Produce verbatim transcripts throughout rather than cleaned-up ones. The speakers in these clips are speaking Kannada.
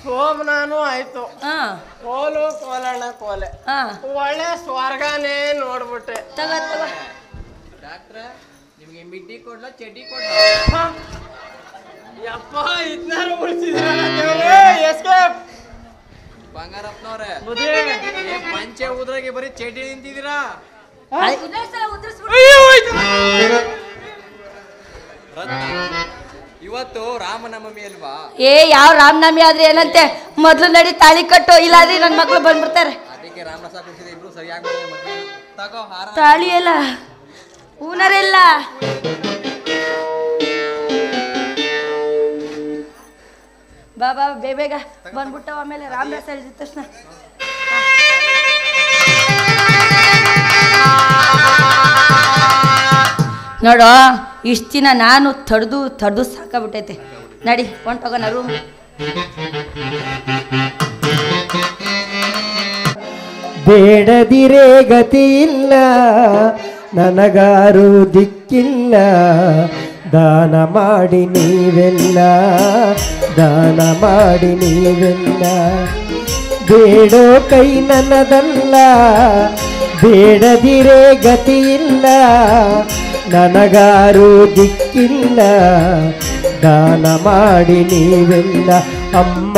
ಸೋಮನಾನು ಆಯ್ತು. ಕೋಲು ಕೋಲಣ್ಣ ಕೋಲೆ ಒಳ್ಳೆ ಸ್ವರ್ಗನೇ ನೋಡ್ಬಿಟ್ಟೆ. ತಗೋ ತಗೋ ಡಾಕ್ಟ್ರ ನಿಮ್ಗೆ ಮಿಡ್ಡಿ ಕೊಡ್ಲ ಚಡ್ಡಿ ಕೊಡ್ಲ? ಯಪ್ಪ ಇದ್ನಾರು ಉಳಿಸಿದ್ರಲ್ಲ ದೇವ್ರೇ. ಎಸ್ಕೇಪ್ ಬಂಗಾರಪ್ಪನವ್ರೆ, ಪಂಚೆ ಉದ್ರಾಗೆ ಬರೀ ಚಡ್ಡಿ ನಿಂತಿದ್ದೀರಾ. ಇವತ್ತು ರಾಮನವಮಿ ಅಲ್ವಾ? ಏ ಯಾವ ರಾಮನವಮಿ ಆದ್ರೆ ಏನಂತೆ, ಮೊದ್ಲು ನಡಿ ತಾಳಿ ಕಟ್ಟು, ಇಲ್ಲಾದ್ರೆ ನನ್ನ ಮಕ್ಳು ಬಂದ್ಬಿಡ್ತಾರೆ. ಅದಕ್ಕೆ ರಾಮರಸ ಕುಡಿಸಿದ ಇಬ್ರು ಸರಿಯಾಗಿ ತಗೋ ಹಾರ. ತಾಳಿ ಎಲ್ಲ ಹೂನರೆಲ್ಲ ಬಾ ಬಾ ಬೇ ಬೇಗ ಬಂದ್ಬಿಟ್ಟವ. ಆಮೇಲೆ ರಾಮರಸ ಹೇಳಿದ ತಕ್ಷಣ ನೋಡು, ಇಷ್ಟು ದಿನ ನಾನು ತಡ್ದು ತಡ್ದು ಸಾಕಾಗ್ಬಿಟ್ಟೈತೆ. ನಡಿ ಹೊಂಟೋಗೋಣ ರೂಮ್. ಬೇಡದಿರೇ ಗತಿ ಇಲ್ಲ, ನನಗಾರು ದಿಕ್ಕಿಲ್ಲ, ದಾನ ಮಾಡಿ ನೀವೆಲ್ಲ, ದಾನ ಮಾಡಿ ನೀವೆಲ್ಲ. ಬೇಡೋ ಕೈ ನನ್ನದಲ್ಲ, ಬೇಡದಿರೇ ಗತಿ ಇಲ್ಲ, ನನಗಾರು ದಿಕ್ಕಿಲ್ಲ, ದಾನ ಮಾಡಿ ನೀವೆಲ್ಲ. ಅಮ್ಮ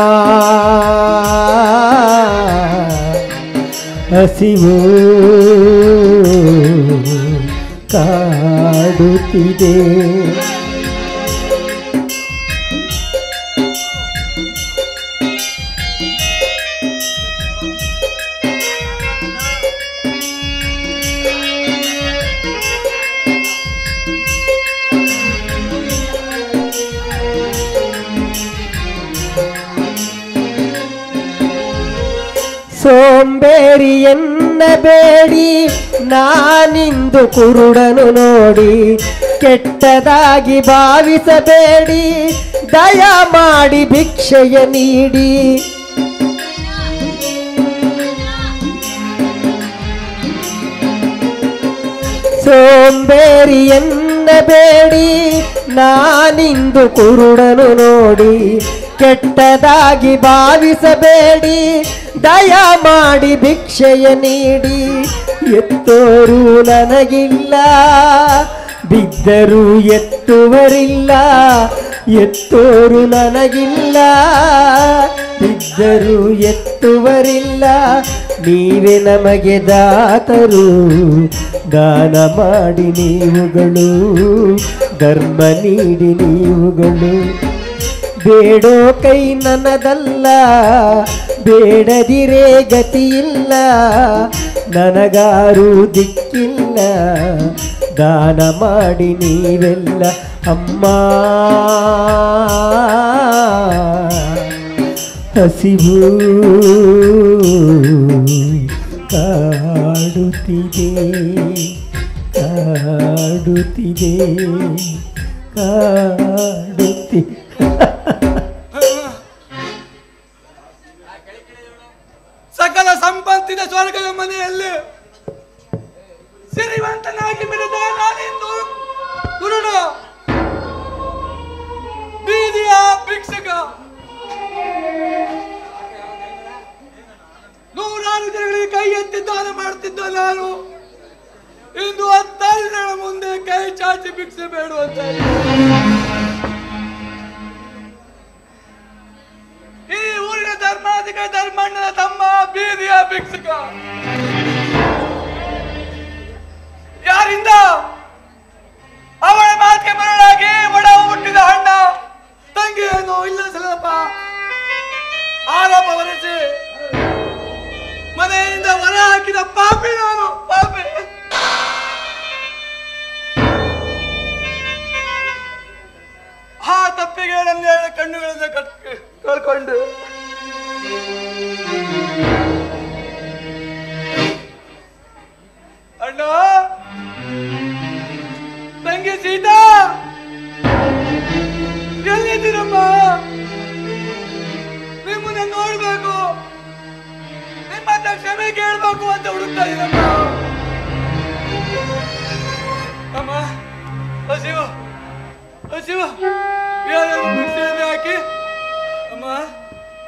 ಹಸಿವು ಕಾಡುತ್ತಿದೆ. ಸೋಂಬೇರಿ ಎನ್ನಬೇಡಿ, ನಾನಿಂದು ಕುರುಡನು ನೋಡಿ, ಕೆಟ್ಟದಾಗಿ ಭಾವಿಸಬೇಡಿ, ದಯ ಮಾಡಿ ಭಿಕ್ಷೆಯ ನೀಡಿ. ಸೋಂಬೇರಿ ಎನ್ನಬೇಡಿ, ನಾನಿಂದು ಕುರುಡನು ನೋಡಿ, ಕೆಟ್ಟದಾಗಿ ಭಾವಿಸಬೇಡಿ, ದಯ ಮಾಡಿ ಭಿಕ್ಷೆಯ ನೀಡಿ. ಎತ್ತೋರು ನನಗಿಲ್ಲ, ಬಿದ್ದರೂ ಎತ್ತುವರಿಲ್ಲ, ಎತ್ತೋರು ನನಗಿಲ್ಲ, ಬಿದ್ದರೂ ಎತ್ತುವರಿಲ್ಲ. ನೀವೇ ನಮಗೆ ದಾತರು, ದಾನ ಮಾಡಿ ನೀವುಗಳು, ಧರ್ಮ ನೀಡಿ ನೀವುಗಳು. ಬೇಡೋ ಕೈ ನನ್ನದಲ್ಲ, ಬೇಡದಿರೇ ಗತಿಯಿಲ್ಲ, ನನಗಾರು ದಿಕ್ಕಿಲ್ಲ, ದಾನ ಮಾಡಿ ನೀವೆಲ್ಲ. ಅಮ್ಮ ಹಸಿವು ಕಾಡುತ್ತಿದೆ, ಕಾಡುತ್ತಿದೆ, ಕಾಡುತ್ತಿ. ಸಕಲ ಸಂಪತ್ತಿನ ಸ್ವರ್ಗದ ಮನೆಯಲ್ಲಿ ಸಿರಿವಂತನಾಗಿ ಮೆರೆದ ನಾನಿಂದು ಕುರುಡ ಬೀದಿಯ ಭಿಕ್ಷಕ. ನೂರಾರು ಜನಗಳಿಗೆ ಕೈ ಎತ್ತಿ ದಾನ ಮಾಡುತ್ತಿದ್ದ ನಾನು ಇಂದು ಹತ್ತಾರು ಜನರ ಮುಂದೆ ಕೈ ಚಾಚಿ ಭಿಕ್ಷೆ ಬೇಡುವಂತ. ಈ ಊರಿನ ಧರ್ಮಾಧಿಕಾರಿ ಧರ್ಮಣ್ಣನ ತಮ್ಮ ಬೀದಿಯ ಭಿಕ್ಷಕ. ಯಾರಿಂದ ಅವಳ ಮಾತಿಗೆ ಮರಳಾಗಿ ಒಡ ಹುಟ್ಟಿದ ಅಣ್ಣ ತಂಗಿಯನ್ನು ಇಲ್ಲ ಸಲಪ ಆರೋಪ ಹೊರಿಸಿ ಮನೆಯಿಂದ ಹೊರ ಹಾಕಿದ ಪಾಪಿ ನಾನು, ಪಾಪಿ. ಆ ತಪ್ಪಿಗೆ ನನ್ನ ಕಣ್ಣುಗಳಿಂದ ಕಳ್ಕೊಂಡು ಅಣ್ಣ, ತಂಗಿ ಸೀತಾ ಎಲ್ಲಿದ್ದೀರಮ್ಮ? ನಿಮ್ಮನ್ನ ನೋಡ್ಬೇಕು, ನಿಮ್ಮ ಹತ್ರ ಕ್ಷಮೆ ಕೇಳ್ಬೇಕು ಅಂತ ಹುಡುಕ್ತಾ ಇದ್ದೀರಮ್ಮ. ಅಮ್ಮ ಹಸಿವು ಹಸಿವು ಹಾಕಿ ಅಮ್ಮ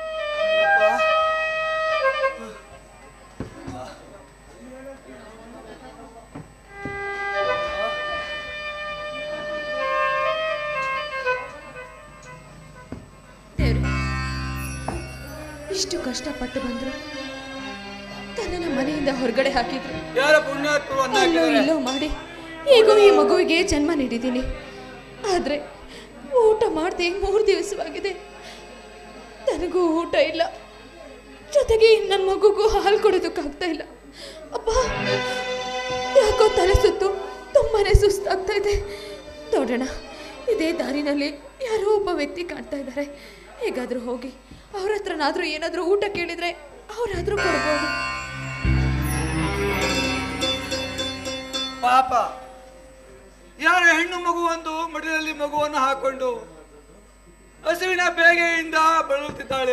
ಇಷ್ಟು ಕಷ್ಟಪಟ್ಟು ಬಂದ್ರು ತನ್ನ ಮನೆಯಿಂದ ಹೊರಗಡೆ ಹಾಕಿದ್ರು. ಯಾರ ಪುಣ್ಯಾತ್ಮರು ಅಲ್ಲೋ ಇಲ್ಲೋ ಮಾಡಿ ಈಗೂ ಈ ಮಗುವಿಗೆ ಜನ್ಮ ನೀಡಿದ್ದೀನಿ. ಆದ್ರೆ ಊಟ ಮಾಡದೆ ಮೂರು ದಿವಸವಾಗಿದೆ. ನನಗೂ ಊಟ ಇಲ್ಲ, ಜೊತೆಗೆ ನನ್ನ ಮಗುಗೂ ಹಾಲು ಕೊಡೋದಕ್ಕಾಗ್ತಾ ಇಲ್ಲ. ಅಪ್ಪ, ಯಾಕೋ ತಲೆ ಸುತ್ತು ತುಂಬಾನೇ ಸುಸ್ತಾಗ್ತಾ ಇದೆ. ನೋಡೋಣ, ಇದೇ ದಾರಿನಲ್ಲಿ ಯಾರೋ ಒಬ್ಬ ವ್ಯಕ್ತಿ ಕಾಣ್ತಾ ಇದ್ದಾರೆ. ಹೇಗಾದ್ರೂ ಹೋಗಿ ಅವ್ರ ಹತ್ರನಾದ್ರೂ ಏನಾದ್ರೂ ಊಟ ಕೇಳಿದ್ರೆ ಅವರಾದ್ರೂ ಕೊಡ್ಬೋದು. ಪಾಪ, ಯಾರ ಹೆಣ್ಣು ಮಗುವೊಂದು ಮಡಿಲಲ್ಲಿ ಮಗುವನ್ನು ಹಾಕೊಂಡು ಹಸುವಿನ ಬೇಗೆಯಿಂದ ಬಳಲುತ್ತಿದ್ದಾಳೆ.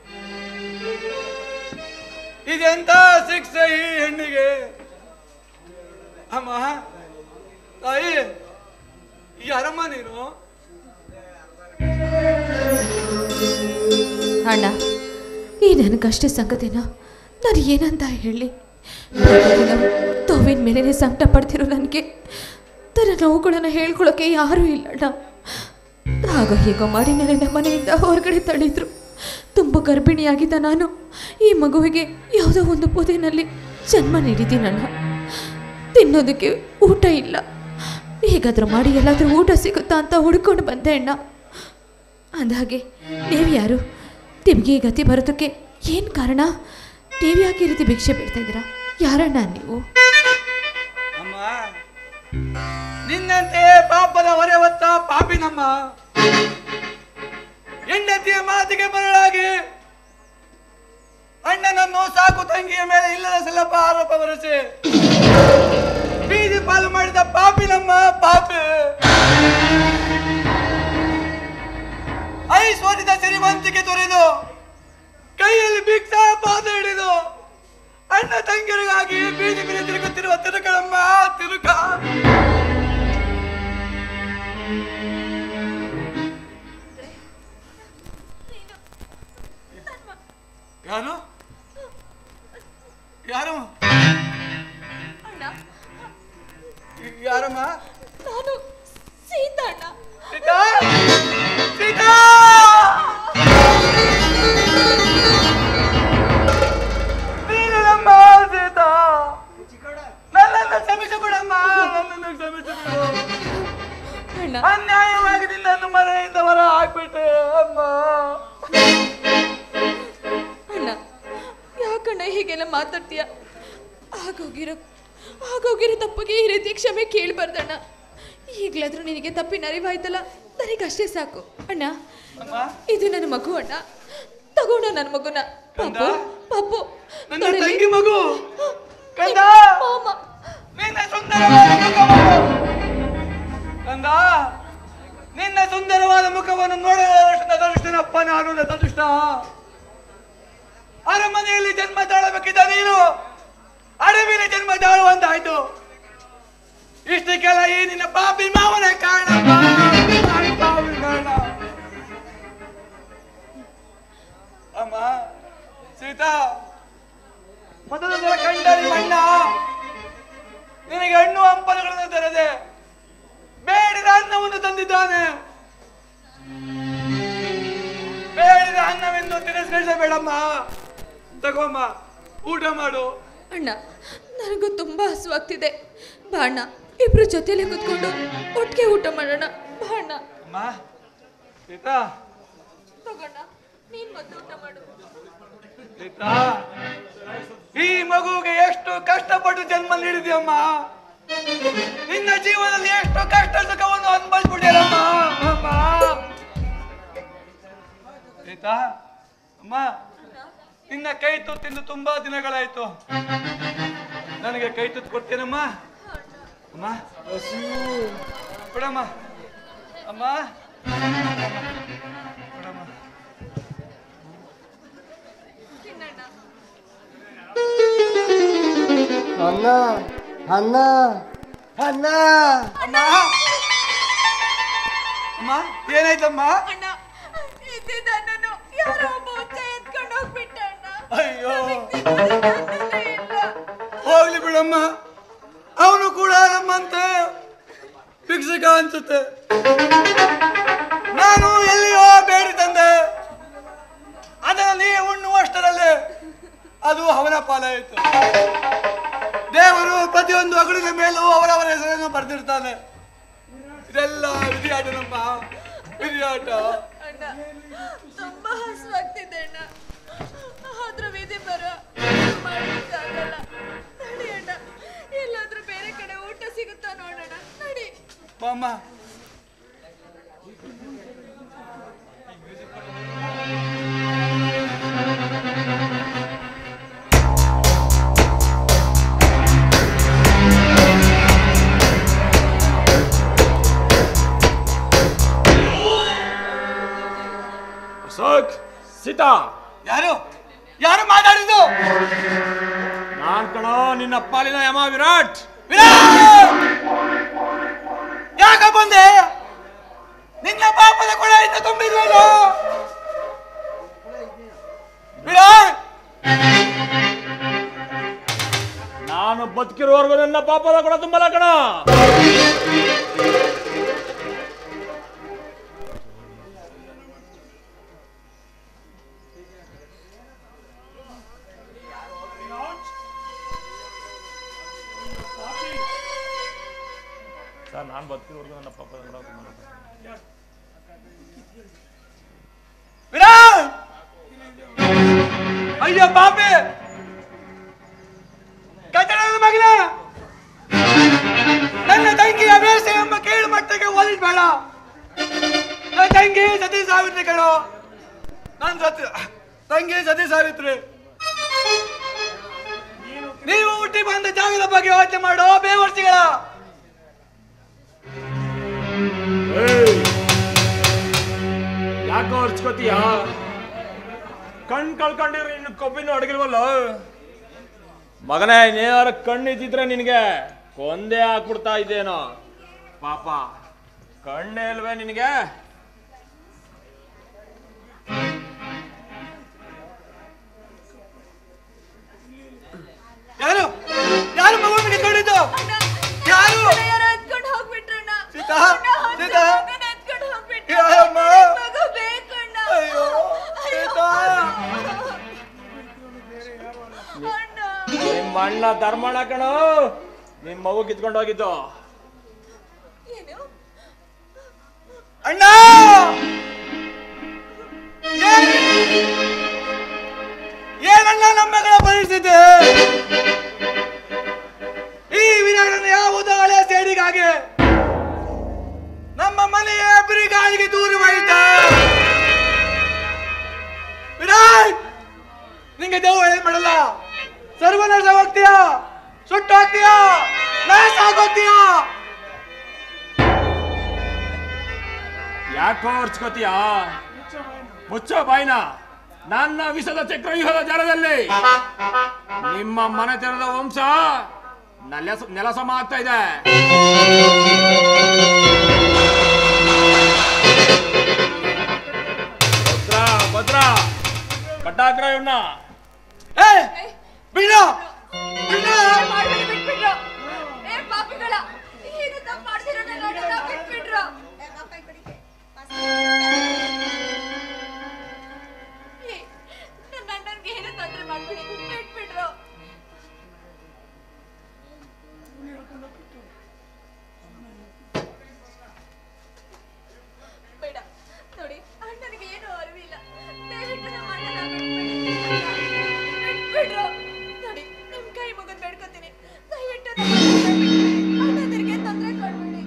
ಇದೆಂತ ಶಿಕ್ಷೆ ಈ ಹೆಣ್ಣಿಗೆ? ಅಮ್ಮ, ತಾಯಿ, ಯಾರಮ್ಮ ನೀನು? ಅಣ್ಣ, ಈ ನನ್ನ ಕಷ್ಟ ಸಂಗತಿನ ನಾನು ಏನಂತ ಹೇಳಿ? ತೋವಿನ ಮೇಲೆ ಸಂಕಟ ಪಡ್ತಿರೋ ನನಗೆ ತನ್ನ ನೋವುಗಳನ್ನು ಹೇಳ್ಕೊಳ್ಳೋಕೆ ಯಾರೂ ಇಲ್ಲ ಅಣ್ಣ. ಆಗ ಹೀಗೋ ಮಾಡಿ ನನ್ನ ಮನೆಯಿಂದ ಹೊರಗಡೆ ತಳ್ಳಿದ್ರು. ತುಂಬ ಗರ್ಭಿಣಿಯಾಗಿದ್ದ ನಾನು ಈ ಮಗುವಿಗೆ ಯಾವುದೋ ಒಂದು ಪೊದೆನಲ್ಲಿ ಜನ್ಮ ನೀಡಿದ್ದೀನಣ್ಣ. ತಿನ್ನೋದಕ್ಕೆ ಊಟ ಇಲ್ಲ. ಹೇಗಾದ್ರೂ ಮಾಡಿ ಎಲ್ಲಾದ್ರೂ ಊಟ ಸಿಗುತ್ತಾ ಅಂತ ಹುಡ್ಕೊಂಡು ಬಂದೆ ಅಣ್ಣ. ಅಂದಹಾಗೆ ನೀವು ಯಾರು? ನಿಮಗೆ ಈ ಗತಿ ಬರೋದಕ್ಕೆ ಏನು ಕಾರಣ? ನೀವು ಯಾಕೆ ಈ ರೀತಿ ಭಿಕ್ಷೆ ಬಿಡ್ತಾ ಇದ್ದೀರಾ? ಯಾರಣ್ಣ ನೀವು? ಅಮ್ಮ, ನಿನ್ನಂತೆ ಪಾಪದ ಹೊರೆ ಹೊತ್ತ ಪಾಪಿನಮ್ಮ. ಹೆಂಡತಿಯ ಮಾತಿಗೆ ಮರಳಾಗಿ ಅಣ್ಣನನ್ನು ಸಾಕು ತಂಗಿಯ ಮೇಲೆ ಇಲ್ಲದ ಸಲ್ಲಪ್ಪ ಆರೋಪ ಬರೆಸಿ ಬೀದಿ ಪಾಲು ಮಾಡಿದ ಪಾಪಿನಮ್ಮ, ಪಾಪಿ. ಐಶ್ವರ್ಯದ ಶ್ರೀಮಂತಿಕೆ ತೊರೆದು ಕೈಯಲ್ಲಿ ಭಿಕ್ಷಾ ಪಾದ ಹಿಡಿದು ಅಣ್ಣ ತಂಗಿಯರಿಗಾಗಿ ಬೀದಿ ಬೀದಿ ತಿರುಗುತ್ತಿರುವ ತಿರುಗಳಮ್ಮ, ತಿರುಗ. ಯಾರು ಯಾರು ಯಾರಮ್ಮ? ನಾನು ಸೀತಾ ಅಣ್ಣ. ಸೀತಾ, ಸೀತಾ, ನೀನಮ್ಮ ಸೀತಾ, ನನ್ನನ್ನು ಕ್ಷಮಿಸಿಬಿಡಮ್ಮ, ನನ್ನನ್ನು ಕ್ಷಮಿಸಿಬಿಡು. ಅನ್ಯಾಯವಾಗಿ ನಿನ್ನನ್ನು ಮನೆಯಿಂದ ಹೊರ ಹಾಕ್ಬಿಟ್ಟೆ ಅಮ್ಮ. ಅಣ್ಣ, ಯಾಕಣ್ಣ ಹೀಗೆಲ್ಲ ಮಾತಾಡ್ತೀಯ? ಆಗೋಗಿರೋ ಆಗೋಗಿರೋ ತಪ್ಪಿಗೆ ಈ ರೀತಿ ಕ್ಷಮೆ ಕೇಳಬಾರ್ದಣ್ಣ. ಈಗಲಾದ್ರೂ ನಿನಗೆ ತಪ್ಪಿನ ಅರಿವಾಯ್ತಲ್ಲ, ನನಗಷ್ಟೇ ಸಾಕು ಅಣ್ಣ. ಇದು ನನ್ನ ಮಗು ಅಣ್ಣ, ತಗೋಣ ನನ್ನ ಮಗುನ. ಪಾಪು, ಪಾಪು, ನನ್ನ ತಂಗಿ ಮಗು. ಕಂದ, ಮಾಮ, ನಿನ್ನ ಸುಂದರವಾದ ಮುಖವನ್ನು ಕಂದ ನಿನ್ನ ಸುಂದರವಾದ ಮುಖವನ್ನು ನೋಡಿದಷ್ಟನಪ್ಪ ನಾನು. ಅದೃಷ್ಟ ಅರಮನೆಯಲ್ಲಿ ಜನ್ಮ ತಾಳಬೇಕಿದ್ದ ನೀನು ಅಡವಿನ ಜನ್ಮ ತಾಳುವಂತಾಯ್ತು. ಇಷ್ಟಕ್ಕೆಲ್ಲ ಈ ನಿನ್ನ ಪಾಪಿ ಮಾವನ ಕಾರಣ, ಪಾಪಿ ಕಾರಣ. ಅಮ್ಮ ಸೀತಾ, ಮೊದಲ ಸಲ ಕಂಡರಿ ಮಣ್ಣ ನಿನಗೆ ಹಣ್ಣು ಹಂಪಲುಗಳನ್ನು ತರದೆ ಬೇಡಿದ ಅನ್ನವನ್ನು ತಂದಿದ್ದಾನೆ. ಬೇಡಿದ ಅನ್ನವೆಂದು ತಿರಸ್ಕರಿಸಬೇಡಮ್ಮ. ತಗೋಮ್ಮ, ಊಟ ಮಾಡು. ಅಣ್ಣ, ನನಗೂ ತುಂಬಾ ಹಸುವಾಗ್ತಿದೆ. ಬಾ ಅಣ್ಣ, ಇಬ್ರು ಜೊತೆಲೆ ಕೂತ್ಕೊಂಡು ಒಟ್ಟಿಗೆ ಊಟ ಮಾಡೋಣ. ಬಾ ಅಣ್ಣ. ಅಮ್ಮ ಸೀತಾ, ತಗೋಣ, ನೀನ್ ಮತ್ತೆ ಊಟ ಮಾಡು. ಸೀತಾ, ಈ ಮಗುವಿಗೆ ಎಷ್ಟು ಕಷ್ಟಪಟ್ಟು ಜನ್ಮ ನೀಡಿದ್ಯಮ್ಮ. ನಿನ್ನ ಜೀವನದಲ್ಲಿ ಎಷ್ಟು ಕಷ್ಟ ಸುಖವನ್ನು ಅನುಭವಿಸ್ಬಿಟ್ಟಿರಮ್ಮ. ಅಮ್ಮ ಸೀತಾ, ಅಮ್ಮ ನಿನ್ನ ಕೈ ತುತ್ತಿಂದು ತುಂಬಾ ದಿನಗಳಾಯ್ತು. ನನಗೆ ಕೈ ತುತ್ತು ಕೊಡ್ತೇನಮ್ಮ? ಅಮ್ಮ ಕೊಡಮ್ಮ. ಅಮ್ಮ ಕೊಡಮ್ಮ. ಅಣ್ಣ, ಅಣ್ಣ, ಅಣ್ಣ. ಅಮ್ಮ, ಅಮ್ಮ ಏನಾಯ್ತಮ್ಮ? ಅಣ್ಣ, ಇದ್ದಿದ್ದ ನನ್ನನ್ನು ಯಾರೋ ಒಬ್ಬ ಹುಚ್ಚ ಎತ್ಕೊಂಡು ಹೋಗ್ಬಿಟ್ಟ ಅಣ್ಣ. ಅಯ್ಯೋ ಅನಿಸುತ್ತೆ. ನಾನು ಎಲ್ಲಿಯೋ ಬೇಡಿ ತಂದೆ, ಅದರಲ್ಲಿ ಉಣ್ಣುವಷ್ಟರಲ್ಲಿ ಅದು ಅವನ ಪಾಲಾಯಿತು. ದೇವರು ಪ್ರತಿಯೊಂದು ಅಗುಳಿನ ಮೇಲೂ ಅವರವರ ಹೆಸರನ್ನು ಬರೆದಿರ್ತಾನೆ. ಇದೆಲ್ಲ ವಿಧಿಯಾಟ, ನಮ್ಮ ವಿಧಿಯಾಟ. ಅಣ್ಣ ತುಂಬಾ ಹಸುವಾಗ್ತಿದೆ ಅಣ್ಣ, ಆದ್ರ ವಿಧಿ ಬರ ಮಾಡೋಕ್ಕಾಗಲ್ಲ. ನಡಿ ಅಣ್ಣ, ಎಲ್ಲಾದ್ರೂ ಬೇರೆ ಕಡೆ ಊಟ ಸಿಗುತ್ತಾ ನೋಡೋಣ. ನಡಿ ಬಾಮ್ಮ. ಸೀತಾ, ಯಾರು ಯಾರು ಮಾತಾಡಿದ್ದು? ನಾನ್ ಕಣೋ ನಿನ್ನ ಪಾಲಿನ ಯಮ ವಿರಾಟ್. ಯಾಕ ಬಂದೆ? ನಿನ್ನ ಪಾಪದ ಕೊಡ ಇನ್ನು ತುಂಬಿದ್ವಲ್ಲ ವಿರಾಟ್. ನಾನು ಬದುಕಿರುವವರೆಗೂ ನನ್ನ ಪಾಪದ ಕೊಡ ತುಂಬಲ್ಲ ಕಣ. ನಾನು ಬದುಕಿರೋರ್ಗು ನನ್ನ ಪಾಪದ ಕೊಡ ವಿರಾಟ್. ಅಯ್ಯೋ ಪಾಪೆ, ಕಟ್ಟಡದ ಮಗನ, ನನ್ನ ತಂಗಿಯ ಬೇಸೆ ಎಂಬ ಕೀಳು ಮಟ್ಟಕ್ಕೆ ಓದಿಸ್ಬೇಡ. ನನ್ನ ತಂಗಿ ಸತಿ ಸಾವಿತ್ರಿ ಕಣೋ, ನನ್ನ ಸತಿ ತಂಗಿ ಸತಿ ಸಾವಿತ್ರಿ. ನೀವು ಹುಟ್ಟಿ ಬಂದ ಜಾಗದ ಬಗ್ಗೆ ಯೋಚನೆ ಮಾಡೋ ಬೇವರ್ಸಿಗಳ. ಯಾಕೋ ಅರ್ಚ್ಕೋತೀಯ? ಕಣ್ ಕಳ್ಕೊಂಡಿರೋ ಇನ್ನು ಕೊಬ್ಬಿನ ಅಡಗಿಲ್ವಲ್ಲ ಮಗನೇ. ನೇರ ಕಣ್ಣಿದ್ದಿದ್ರೆ ನಿನಗೆ ಕೊಂದೇ ಹಾಕ್ಬಿಡ್ತಾ ಇದ್ದೇನೋ. ಪಾಪ ಕಣ್ಣೇ ಇಲ್ವೇ ನಿನಗೆ? ಯಾರು ಯಾರು ಮಗುವಿನ ಕಿತ್ಕೊಂಡಿದ್ದು? ಯಾರು? ಎತ್ಕೊಂಡು ಹೋಗ್ಬಿಟ್ರಣ್ಣ. ಸೀತಾ, ಸೀತಾ, ಎತ್ಕೊಂಡು ಹೋಗ್ಬಿಟ್ರು. ಯಾರಮ್ಮ? ಮಗು ಬೇಕಣ್ಣ. ಅಯ್ಯೋ ಸೀತಾ. ಅಣ್ಣ ನಿಮ್ಮ ಅಣ್ಣ ಧರ್ಮಣ್ಣ ಕಣೋ ನಿಮ್ ಮಗು ಕಿತ್ಕೊಂಡು ಹೋಗಿದ್ದು. ಏನು? ಅಣ್ಣ, ಏನಣ್ಣ ನಮ್ಮ ಮಗಳ ಪರಿಸ್ಥಿತಿ? ಈ ವಿರಾಟನ ಯಾವುದೋ ಹಳೆ ಸೇಡಿಗಾಗಿ ನಮ್ಮ ಮನೆಯ ಬಿರಿಗಾಳಿಗೆ ದೂರವಾಯಿತ. ವಿರಾಟ್, ನಿಂಗೆ ದೇವು ಹೇಳಿ ಮಾಡಲ್ಲ. ಸರ್ವನಾಶ ಹೋಗ್ತೀಯಾ, ಸುಟ್ಟು ಹೋಗ್ತೀಯಾ, ನಾಶ ಆಗೋಗ್ತೀಯಾ. ಯಾಕೋ ಅರ್ಚ್ಕೋತೀಯ? ಮುಚ್ಚೋ ಬಾಯ್ನ. ನನ್ನ ವಿಷದ ಚಕ್ರವ್ಯೂಹದ ಜಾರದಲ್ಲಿ ನಿಮ್ಮ ಮನೆತನದ ವಂಶ ನೆಲ ನೆಲಸಮ ಆಗ್ತಾ ಇದೆ. ಭದ್ರಾ ಭದ್ರಾ ಕಟ್ಟಾಕ್ರ ಇವನ್ನ. ಏ ಬಿಡ ಬಿಡ. ಮಾಡ್ಬೇಡಿ, ಬಿಟ್ಬಿಟ್ರು. ಏ ಪಾಪಿಗಳ, ಈಗ ತಪ್ಪು ಮಾಡ್ತಿರೋಣ ನೋಡೋಣ, ಬಿಟ್ಬಿಟ್ರು. ಏ, ನನ್ನ ಅಣ್ಣನ್ಗೆ ಏನು ತೊಂದ್ರೆ ಮಾಡ್ಬಿಡಿ, ಬಿಟ್ಬಿಟ್ರು. ಬೇಡ ನೋಡಿ, ಅಣ್ಣನಿಗೆ ಏನು ಅರಿವಿಲ್ಲ. ದಯವಿಟ್ಟು ನಮ್ಮ ಅಣ್ಣನ ಬಿಟ್ಬಿಟ್ರು. ನೋಡಿ, ನಿಮ್ ಕೈ ಮುಗಿದ್ ಬೇಡ್ಕೊತೀನಿ, ದಯವಿಟ್ಟು ಅಣ್ಣನಿಗೆ ತೊಂದರೆ ಕೊಡ್ಬೇಡಿ.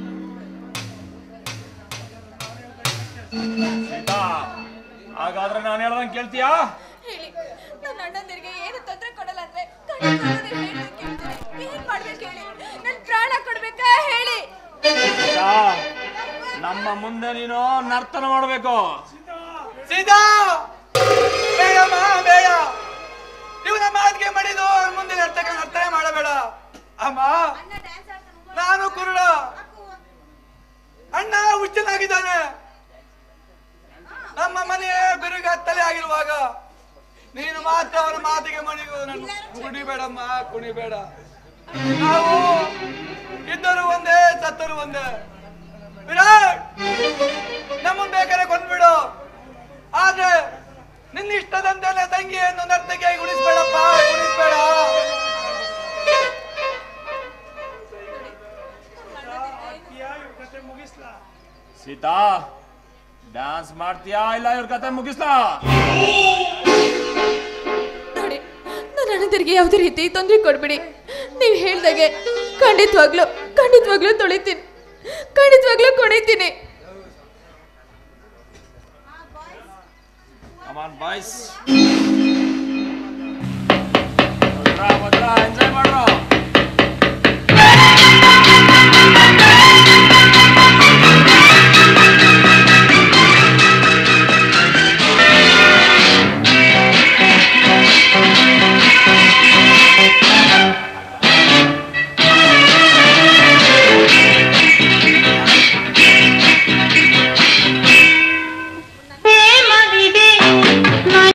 ಸೀತಾ, ಹಾಗಾದ್ರೆ ನಾನು ಹೇಳ್ದಂಗೆ ಕೇಳ್ತೀಯಾ? ಹೇಳಿ, ನನ್ನ ಅಣ್ಣಂದಿರಿಗೆ ಏನು ತೊಂದರೆ ಕೊಡಲ್ಲ ಅಂದ್ರೆ ಖಂಡಿತ ನೀವು ಹೇಳ್ದಂಗೆ ಕೇಳ್ತೀನಿ. ಏನ್ ಮಾಡ್ಬೇಕು ಹೇಳಿ? ನನ್ ಪ್ರಾಣ ಕೊಡ್ಬೇಕಾ ಹೇಳಿ? ಸೀತಾ, ನಮ್ಮ ಮುಂದೆ ನೀನು ನರ್ತನ ಮಾಡಬೇಕು. ಸೀತಾ, ಬೇಡಮ್ಮ ಬೇಡ. ಇವನ ಮಾತಿಗೆ ಮಡಿದು ಮುಂದೆ ನರ್ತಕ ನರ್ತನೆ ಮಾಡಬೇಡ. ಅಮ್ಮ, ನಾನು ಕುರುಡ, ಅಣ್ಣ ಹುಚ್ಚನಾಗಿದ್ದಾನೆ. ನಮ್ಮ ಮನೆಯ ಬಿರುಗ ತಲೆ ಆಗಿರುವಾಗ ನೀನು ಮಾತ್ರ ಅವನ ಮಾತಿಗೆ ಮಣಿಗೂ ಕುಣಿಬೇಡಮ್ಮ, ಕುಣಿಬೇಡ. ನಾವು ಇದ್ದರು ಒಂದೇ, ಸತ್ತರು ಒಂದೇ. ವಿರಾಟ್, ನಮ್ಮನ್ ಬೇಕಾದ್ರೆ ಕೊಂದ್ಬಿಡು, ಆದ್ರೆ ನಿನ್ನ ಇಷ್ಟದಂತೆ ತಂಗಿಯನ್ನು ನರ್ತಕಿಯಾಗಿ ಗುಣಿಸ್ಬೇಡಪ್ಪ, ಗುಣಿಸ್ಬೇಡ. ಸೀತಾ, ಡ್ಯಾನ್ಸ್ ಮಾಡ್ತೀಯಾ ಇಲ್ಲ ಇವ್ರ ಕತೆ ಮುಗಿಸ್ಲಾ? ನೋಡಿ, ನನ್ನ ಅಣ್ಣಂದಿರಿಗೆ ಯಾವುದೇ ರೀತಿ ತೊಂದರೆ ಕೊಡ್ಬೇಡಿ. ನೀವು ಹೇಳ್ದಾಗೆ ಖಂಡಿತವಾಗ್ಲೂ ಖಂಡಿತವಾಗ್ಲೂ ತೊಳಿತೀನಿ, ಖಂಡಿತವಾಗ್ಲೂ ಕೊಣಿತೀನಿ. Come on, boys. ಭದ್ರಾವತಿ